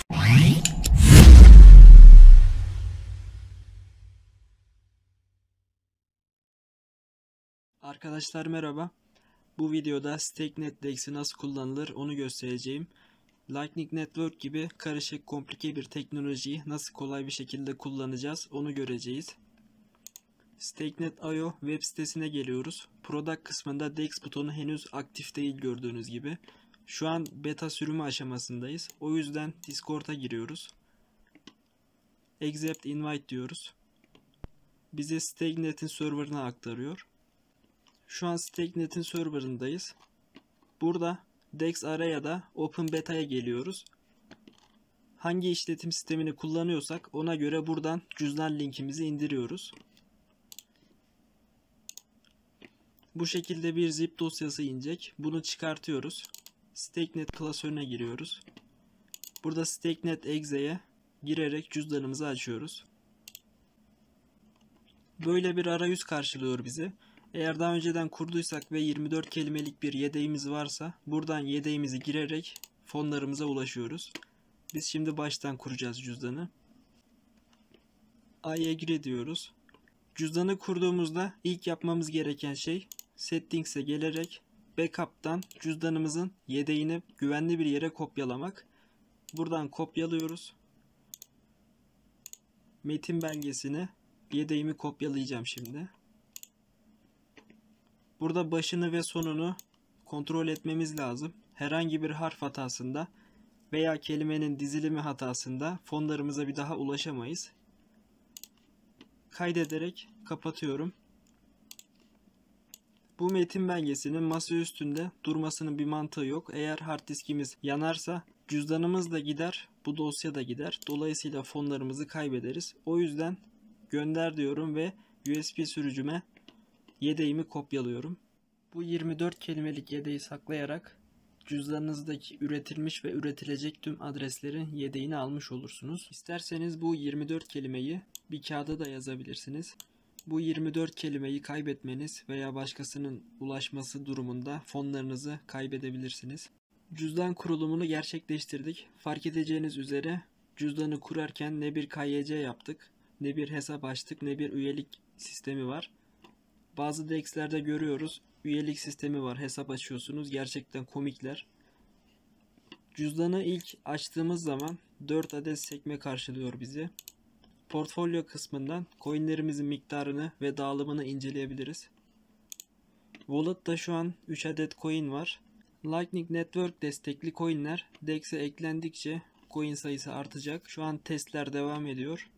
Arkadaşlar merhaba. Bu videoda StakeNet DEX'i nasıl kullanılır onu göstereceğim. Lightning Network gibi karışık, komplike bir teknolojiyi nasıl kolay bir şekilde kullanacağız onu göreceğiz. StakeNet.io web sitesine geliyoruz. Product kısmında DEX butonu henüz aktif değil gördüğünüz gibi. Şu an beta sürümü aşamasındayız. O yüzden Discord'a giriyoruz. Accept invite diyoruz. Bizi StakeNet'in serverına aktarıyor. Şu an StakeNet'in serverındayız. Burada DEX Array'da Open Beta'ya geliyoruz. Hangi işletim sistemini kullanıyorsak ona göre buradan cüzdan linkimizi indiriyoruz. Bu şekilde bir zip dosyası inecek. Bunu çıkartıyoruz. StakeNet klasörüne giriyoruz. Burada StakeNet Exe'ye girerek cüzdanımızı açıyoruz. Böyle bir arayüz karşılıyor bizi. Eğer daha önceden kurduysak ve 24 kelimelik bir yedeğimiz varsa buradan yedeğimizi girerek fonlarımıza ulaşıyoruz. Biz şimdi baştan kuracağız cüzdanı. I agree diyoruz. Cüzdanı kurduğumuzda ilk yapmamız gereken şey Settings'e gelerek Backup'tan cüzdanımızın yedeğini güvenli bir yere kopyalamak. Buradan kopyalıyoruz. Metin belgesine yedeğimi kopyalayacağım şimdi. Burada başını ve sonunu kontrol etmemiz lazım. Herhangi bir harf hatasında veya kelimenin dizilimi hatasında fonlarımıza bir daha ulaşamayız. Kaydederek kapatıyorum. Bu metin belgesinin masa üstünde durmasının bir mantığı yok. Eğer hard diskimiz yanarsa cüzdanımız da gider, bu dosya da gider. Dolayısıyla fonlarımızı kaybederiz. O yüzden gönder diyorum ve USB sürücüme yedeğimi kopyalıyorum. Bu 24 kelimelik yedeği saklayarak cüzdanınızdaki üretilmiş ve üretilecek tüm adreslerin yedeğini almış olursunuz. İsterseniz bu 24 kelimeyi bir kağıda da yazabilirsiniz. Bu 24 kelimeyi kaybetmeniz veya başkasının ulaşması durumunda fonlarınızı kaybedebilirsiniz. Cüzdan kurulumunu gerçekleştirdik. Fark edeceğiniz üzere cüzdanı kurarken ne bir KYC yaptık, ne bir hesap açtık, ne bir üyelik sistemi var. Bazı DEX'lerde görüyoruz, üyelik sistemi var, hesap açıyorsunuz. Gerçekten komikler. Cüzdanı ilk açtığımız zaman 4 adet sekme karşılıyor bizi. Portfolyo kısmından coinlerimizin miktarını ve dağılımını inceleyebiliriz. Wallet'ta şu an 3 adet coin var. Lightning Network destekli coinler DEX'e eklendikçe coin sayısı artacak. Şu an testler devam ediyor.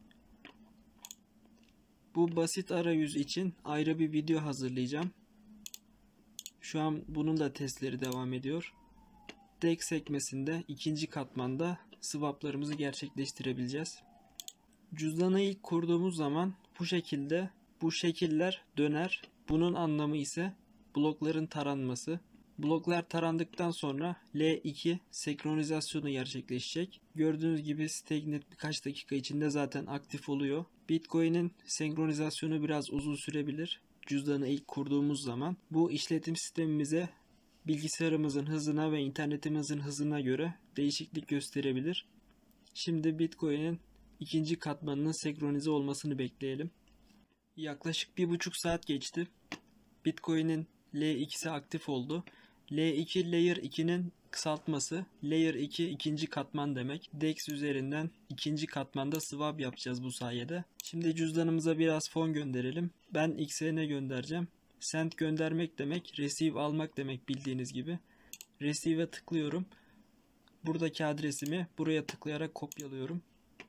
Bu basit arayüz için ayrı bir video hazırlayacağım. Şu an bunun da testleri devam ediyor. DEX sekmesinde ikinci katmanda swaplarımızı gerçekleştirebileceğiz. Cüzdanı ilk kurduğumuz zaman bu şekilde bu şekiller döner. Bunun anlamı ise blokların taranması. Bloklar tarandıktan sonra L2 senkronizasyonu gerçekleşecek. Gördüğünüz gibi StakeNet birkaç dakika içinde zaten aktif oluyor. Bitcoin'in senkronizasyonu biraz uzun sürebilir. Cüzdanı ilk kurduğumuz zaman bu işletim sistemimize bilgisayarımızın hızına ve internetimizin hızına göre değişiklik gösterebilir. Şimdi Bitcoin'in ikinci katmanının senkronize olmasını bekleyelim. Yaklaşık 1,5 saat geçti. Bitcoin'in L2'si aktif oldu. L2 Layer 2'nin kısaltması. Layer 2 ikinci katman demek. DEX üzerinden ikinci katmanda swap yapacağız bu sayede. Şimdi cüzdanımıza biraz fon gönderelim. Ben XN göndereceğim. Send göndermek demek, receive almak demek bildiğiniz gibi. Receive'e tıklıyorum. Buradaki adresimi buraya tıklayarak kopyalıyorum.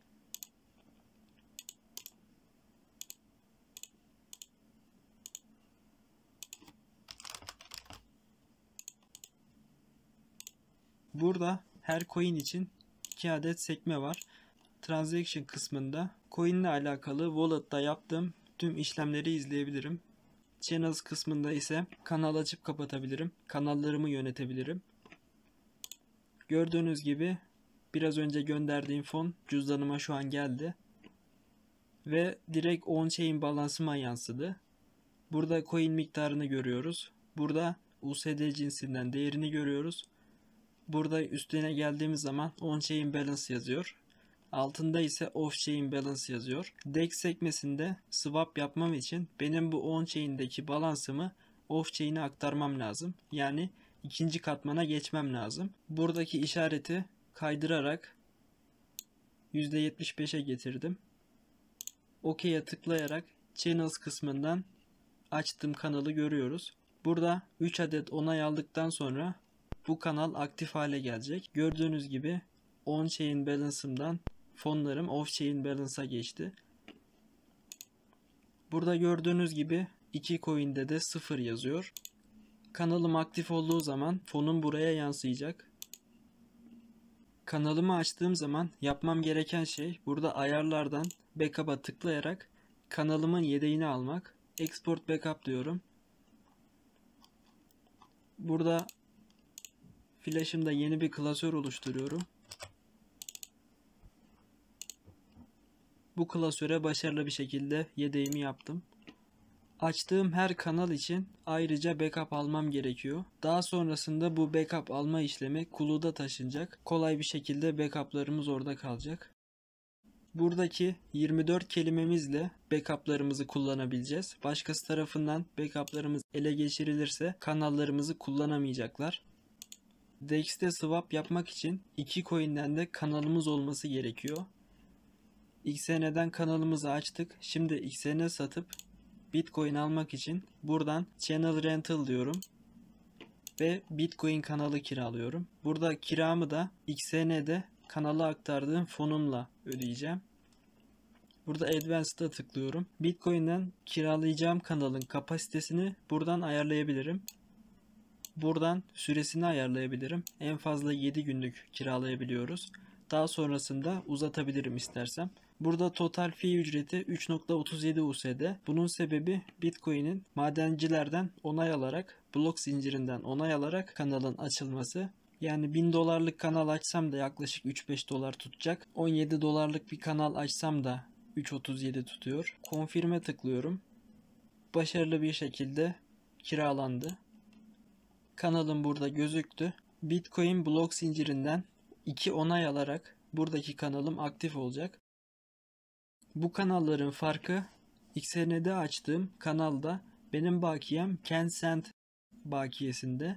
Burada her coin için 2 adet sekme var. Transaction kısmında coin ile alakalı wallet'ta yaptığım tüm işlemleri izleyebilirim. Channels kısmında ise kanal açıp kapatabilirim. Kanallarımı yönetebilirim. Gördüğünüz gibi biraz önce gönderdiğim fon cüzdanıma şu an geldi. Ve direkt on-chain balansıma yansıdı. Burada coin miktarını görüyoruz. Burada USD cinsinden değerini görüyoruz. Burada üstüne geldiğimiz zaman on-chain balance yazıyor. Altında ise off-chain balance yazıyor. DEX sekmesinde swap yapmam için benim bu on-chain'deki balansımı off-chain'e aktarmam lazım. Yani ikinci katmana geçmem lazım. Buradaki işareti kaydırarak %75'e getirdim. OK'ye tıklayarak Channels kısmından açtığım kanalı görüyoruz. Burada 3 adet onay aldıktan sonra bu kanal aktif hale gelecek. Gördüğünüz gibi on-chain balance'ımdan fonlarım off-chain balance'a geçti. Burada gördüğünüz gibi 2 coin'de de 0 yazıyor. Kanalım aktif olduğu zaman fonum buraya yansıyacak. Kanalımı açtığım zaman yapmam gereken şey burada ayarlardan backup'a tıklayarak kanalımın yedeğini almak. Export backup diyorum. Burada flash'ımda yeni bir klasör oluşturuyorum. Bu klasöre başarılı bir şekilde yedeğimi yaptım. Açtığım her kanal için ayrıca backup almam gerekiyor. Daha sonrasında bu backup alma işlemi Kulu'da taşınacak. Kolay bir şekilde backuplarımız orada kalacak. Buradaki 24 kelimemizle backuplarımızı kullanabileceğiz. Başkası tarafından backuplarımız ele geçirilirse kanallarımızı kullanamayacaklar. DEX'te swap yapmak için 2 coin'den de kanalımız olması gerekiyor. XN'den kanalımızı açtık. Şimdi XN satıp Bitcoin almak için buradan Channel Rental diyorum ve Bitcoin kanalı kiralıyorum. Burada kiramı da XN'de kanala aktardığım fonumla ödeyeceğim. Burada Advanced'a tıklıyorum. Bitcoin'den kiralayacağım kanalın kapasitesini buradan ayarlayabilirim. Buradan süresini ayarlayabilirim. En fazla 7 günlük kiralayabiliyoruz. Daha sonrasında uzatabilirim istersem. Burada total fee ücreti 3.37 USD. Bunun sebebi Bitcoin'in madencilerden onay alarak, blok zincirinden onay alarak kanalın açılması. Yani 1000 dolarlık kanal açsam da yaklaşık 3-5 dolar tutacak. 17 dolarlık bir kanal açsam da 3.37 tutuyor. Confirm'e tıklıyorum. Başarılı bir şekilde kiralandı. Kanalım burada gözüktü. Bitcoin blok zincirinden 2 onay alarak buradaki kanalım aktif olacak. Bu kanalların farkı XN'de açtığım kanalda benim bakiyem Tencent bakiyesinde.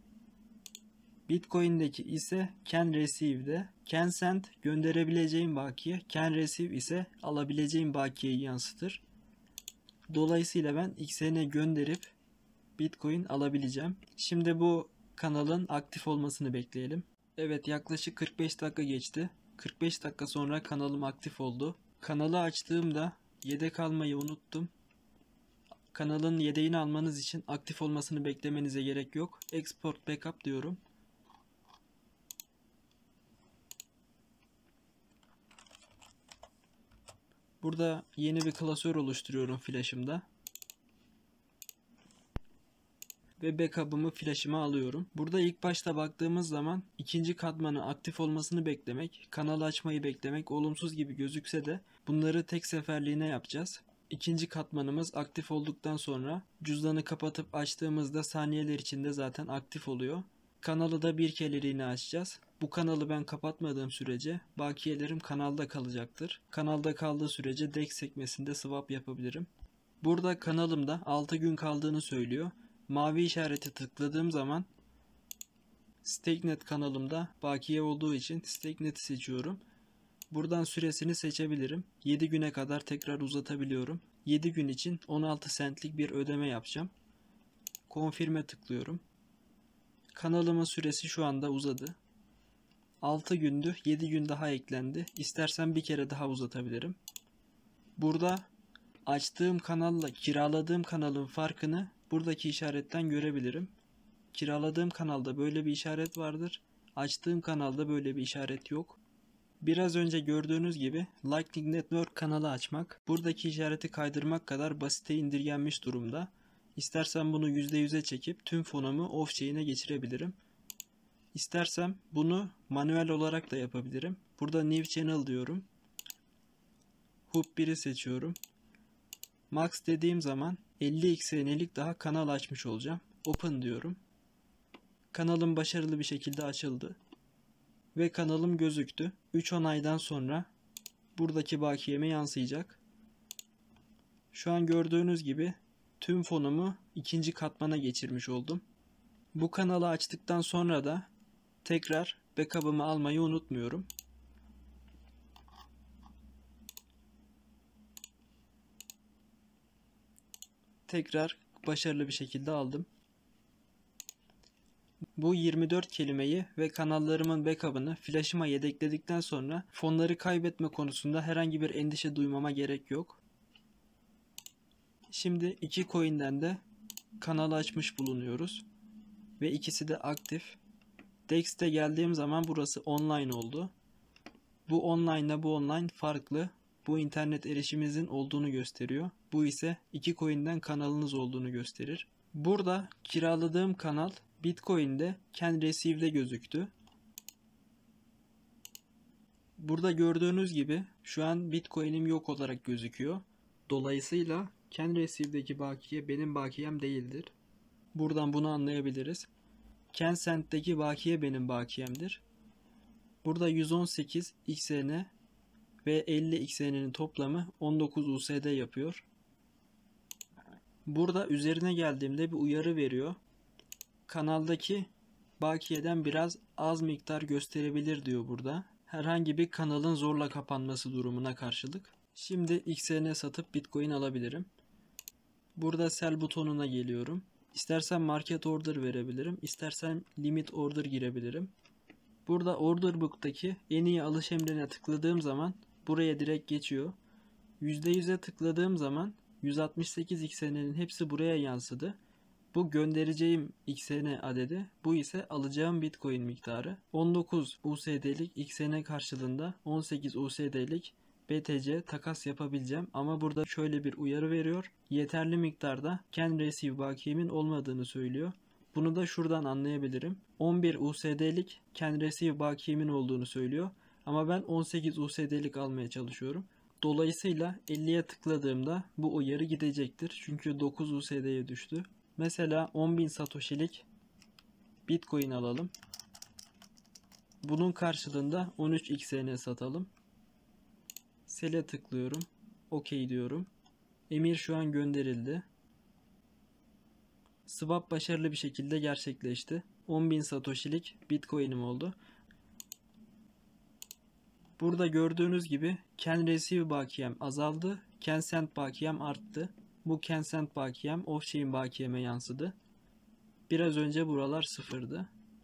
Bitcoin'deki ise Can Receive'de. Tencent gönderebileceğim bakiye, Can Receive ise alabileceğim bakiyeyi yansıtır. Dolayısıyla ben XN gönderip Bitcoin alabileceğim. Şimdi bu kanalın aktif olmasını bekleyelim. Evet, yaklaşık 45 dakika geçti. 45 dakika sonra kanalım aktif oldu. Kanalı açtığımda yedek almayı unuttum. Kanalın yedeğini almanız için aktif olmasını beklemenize gerek yok. Export backup diyorum. Burada yeni bir klasör oluşturuyorum flash'ımda. Ve backup'ımı flash'ıma alıyorum. Burada ilk başta baktığımız zaman ikinci katmanı aktif olmasını beklemek, kanalı açmayı beklemek olumsuz gibi gözükse de bunları tek seferliğine yapacağız. İkinci katmanımız aktif olduktan sonra cüzdanı kapatıp açtığımızda saniyeler içinde zaten aktif oluyor. Kanalı da bir kereliğine açacağız. Bu kanalı ben kapatmadığım sürece bakiyelerim kanalda kalacaktır. Kanalda kaldığı sürece DEX sekmesinde swap yapabilirim. Burada kanalımda 6 gün kaldığını söylüyor. Mavi işareti tıkladığım zaman StakeNet kanalımda bakiye olduğu için StakeNet'i seçiyorum. Buradan süresini seçebilirim. 7 güne kadar tekrar uzatabiliyorum. 7 gün için 16 centlik bir ödeme yapacağım. Confirm'e tıklıyorum. Kanalımın süresi şu anda uzadı. 6 gündü, 7 gün daha eklendi. İstersen bir kere daha uzatabilirim. Burada açtığım kanalla kiraladığım kanalın farkını buradaki işaretten görebilirim. Kiraladığım kanalda böyle bir işaret vardır. Açtığım kanalda böyle bir işaret yok. Biraz önce gördüğünüz gibi Lightning Network kanalı açmak, buradaki işareti kaydırmak kadar basite indirgenmiş durumda. İstersen bunu %100'e çekip tüm fonumu off-chain'e geçirebilirim. İstersem bunu manuel olarak da yapabilirim. Burada New Channel diyorum. Hub 1'i seçiyorum. Max dediğim zaman 50 XN'lik daha kanal açmış olacağım. Open diyorum. Kanalım başarılı bir şekilde açıldı. Ve kanalım gözüktü. 3 onaydan sonra buradaki bakiyeme yansıyacak. Şu an gördüğünüz gibi tüm fonumu ikinci katmana geçirmiş oldum. Bu kanalı açtıktan sonra da tekrar backup'ımı almayı unutmuyorum. Tekrar başarılı bir şekilde aldım. Bu 24 kelimeyi ve kanallarımın backup'ını flash'ıma yedekledikten sonra fonları kaybetme konusunda herhangi bir endişe duymama gerek yok. Şimdi iki coin'den de kanalı açmış bulunuyoruz. Ve ikisi de aktif. Dex'te geldiğim zaman burası online oldu. Bu online ile bu online farklı. Bu internet erişiminizin olduğunu gösteriyor. Bu ise iki coin'den kanalınız olduğunu gösterir. Burada kiraladığım kanal Bitcoin'de Can Receive'de gözüktü. Burada gördüğünüz gibi şu an Bitcoin'im yok olarak gözüküyor. Dolayısıyla Can Receive'deki bakiye benim bakiyem değildir. Buradan bunu anlayabiliriz. Tencent'teki bakiye benim bakiyemdir. Burada 118 XN ve 50 XN'nin toplamı 19 USD yapıyor. Burada üzerine geldiğimde bir uyarı veriyor. Kanaldaki bakiyeden biraz az miktar gösterebilir diyor burada. Herhangi bir kanalın zorla kapanması durumuna karşılık. Şimdi XN satıp Bitcoin alabilirim. Burada sell butonuna geliyorum. İstersen market order verebilirim. İstersen limit order girebilirim. Burada order book'taki en iyi alış emrine tıkladığım zaman buraya direkt geçiyor. %100'e tıkladığım zaman 168 XN'nin hepsi buraya yansıdı. Bu göndereceğim XN adedi, bu ise alacağım Bitcoin miktarı. 19 USD'lik XN karşılığında 18 USD'lik BTC takas yapabileceğim ama burada şöyle bir uyarı veriyor. Yeterli miktarda Can Receive bakiyemin olmadığını söylüyor. Bunu da şuradan anlayabilirim. 11 USD'lik Can Receive bakiyemin olduğunu söylüyor. Ama ben 18 USD'lik almaya çalışıyorum. Dolayısıyla 50'ye tıkladığımda bu uyarı gidecektir. Çünkü 9 USD'ye düştü. Mesela 10.000 Satoshi'lik Bitcoin alalım. Bunun karşılığında 13 XN satalım. Sell'e tıklıyorum. OK diyorum. Emir şu an gönderildi. Swap başarılı bir şekilde gerçekleşti. 10.000 Satoshi'lik Bitcoin'im oldu. Burada gördüğünüz gibi Can Receive bakiyem azaldı. Can Send bakiyem arttı. Bu Can Send bakiyem off-chain bakiyeme yansıdı. Biraz önce buralar sıfırdı.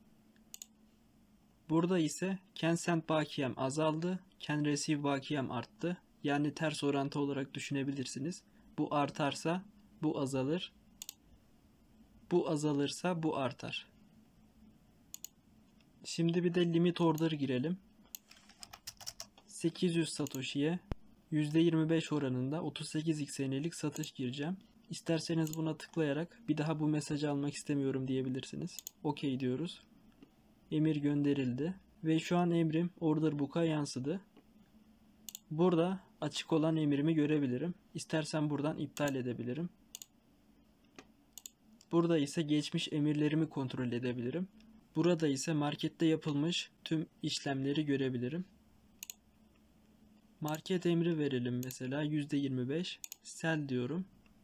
Burada ise Can Send bakiyem azaldı. Can Receive bakiyem arttı. Yani ters orantı olarak düşünebilirsiniz. Bu artarsa bu azalır. Bu azalırsa bu artar. Şimdi bir de limit order girelim. 800 Satoshi'ye %25 oranında 38 XN'lik satış gireceğim. İsterseniz buna tıklayarak bir daha bu mesajı almak istemiyorum diyebilirsiniz. OK diyoruz. Emir gönderildi. Ve şu an emrim order book'a yansıdı. Burada açık olan emrimi görebilirim. İstersen buradan iptal edebilirim. Burada ise geçmiş emirlerimi kontrol edebilirim. Burada ise markette yapılmış tüm işlemleri görebilirim. Market emri verelim mesela %25. Sell diyorum.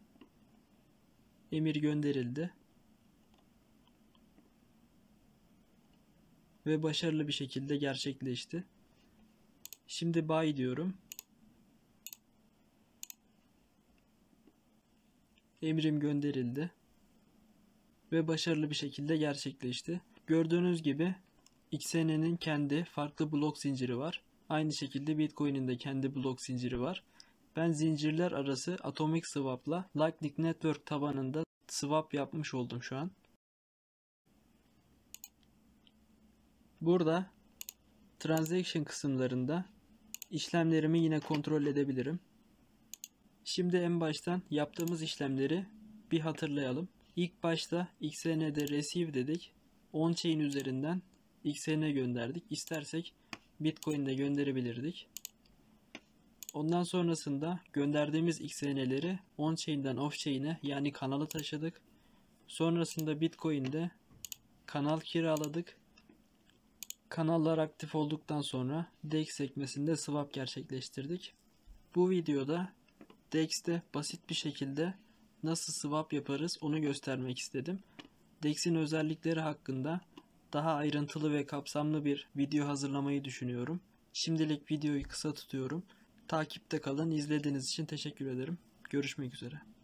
Emir gönderildi. Ve başarılı bir şekilde gerçekleşti. Şimdi buy diyorum. Emrim gönderildi. Ve başarılı bir şekilde gerçekleşti. Gördüğünüz gibi XN'nin kendi farklı blok zinciri var. Aynı şekilde Bitcoin'in de kendi blok zinciri var. Ben zincirler arası Atomic Swap'la Lightning Network tabanında swap yapmış oldum şu an. Burada transaction kısımlarında işlemlerimi yine kontrol edebilirim. Şimdi en baştan yaptığımız işlemleri bir hatırlayalım. İlk başta XN'de receive dedik. On-chain üzerinden XN gönderdik. İstersek Bitcoin'de gönderebilirdik. Ondan sonrasında gönderdiğimiz XN'leri on-chain'den off-chain'e yani kanala taşıdık. Sonrasında Bitcoin'de kanal kiraladık. Kanallar aktif olduktan sonra DEX sekmesinde swap gerçekleştirdik. Bu videoda DEX'te basit bir şekilde nasıl swap yaparız onu göstermek istedim. DEX'in özellikleri hakkında daha ayrıntılı ve kapsamlı bir video hazırlamayı düşünüyorum. Şimdilik videoyu kısa tutuyorum. Takipte kalın. İzlediğiniz için teşekkür ederim. Görüşmek üzere.